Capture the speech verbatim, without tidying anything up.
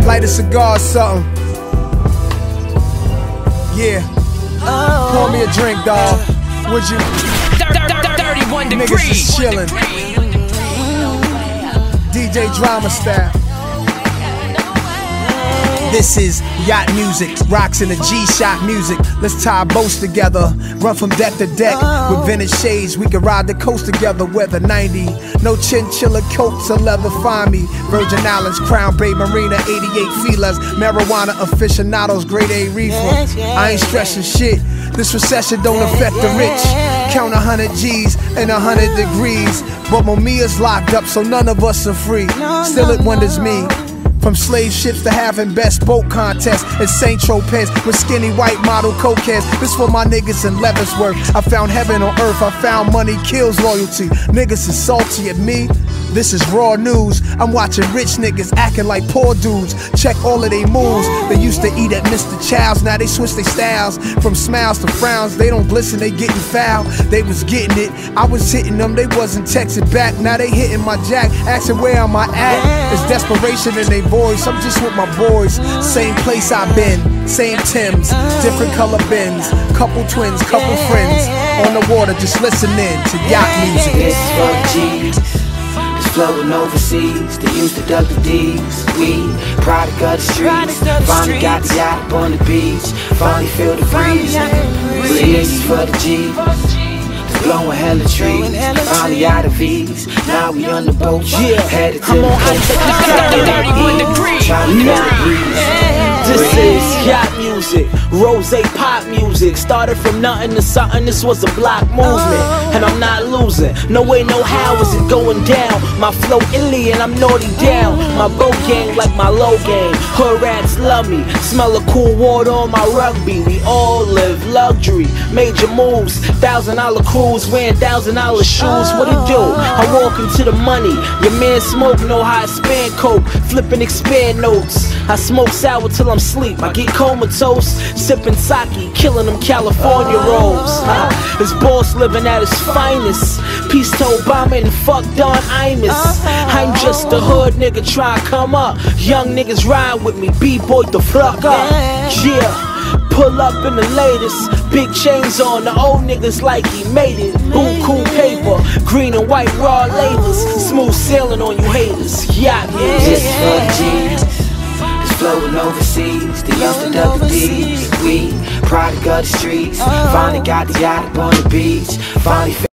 Light a cigar or something. Yeah. Pour me a drink, dawg. Would you? thirty-one Niggas degrees. just chillin'. D J Drama style. This is yacht music, rocks in the G-Shock music. Let's tie boats together, run from deck to deck. With vintage shades, we can ride the coast together. Weather ninety, no chinchilla coats or leather, find me. Virgin Islands, Crown Bay Marina, eighty-eight feelers. Marijuana aficionados, grade A reefer. I ain't stressing shit, this recession don't affect the rich. Count a hundred G's and a hundred degrees. But Momia's locked up, so none of us are free. Still it wonders me. From slave ships to having best boat contests in Saint Tropez with skinny white model cokeheads. This for my niggas in Leavenworth. I found heaven on earth, I found money kills loyalty. Niggas is salty at me, this is raw news. I'm watching rich niggas acting like poor dudes. Check all of they moves. They used to eat at Mister Chow's, now they switch their styles. From smiles to frowns, they don't glisten, they getting foul. They was getting it, I was hitting them, they wasn't texting back. Now they hitting my jack, asking where am I at. It's desperation in they voice, I'm just with my boys. Same place I've been, same Timbs, different color bins. Couple twins, couple friends, on the water just listening to yacht music. This is for the G's, that's floating overseas. They used to duck the D's. We, product of the streets, finally got the yacht up on the beach. Finally feel the breeze. This is for the G's, blowing hella trees, finally out of V's. Now we on the boat, yeah, headed to the coast. thirty-one degrees. This is yacht music, rose pop music. Started from nothing to something, this was a block movement. And I'm not losing, no way, no how is it going down. My flow illy and I'm naughty down. My boat game like my low game. Hood rats love me, smell of cool water on my rugby. We all live luxury, major moves, thousand dollar cruise, wearing thousand dollar shoes. What it do? I walk into the money. Your man smoke, know how I span coke, flipping expand notes. I smoke sour till I'm sleep. I get comatose, sipping sake, killing them California rolls. Uh, this boss living at his finest. Peace to Obama and fuck Don Imus. I'm just a hood nigga trying to come up. Young niggas ride with me, B-boy the fuck up. Yeah. Pull up in the latest, big chains on, the old niggas like he made it. Boom, cool paper, green and white raw labels, smooth sailing on you haters. Yacht music. This is for the G's, that's floating overseas. They used to duck the D's. We, product of the streets, finally got the yacht up on the beach. Finally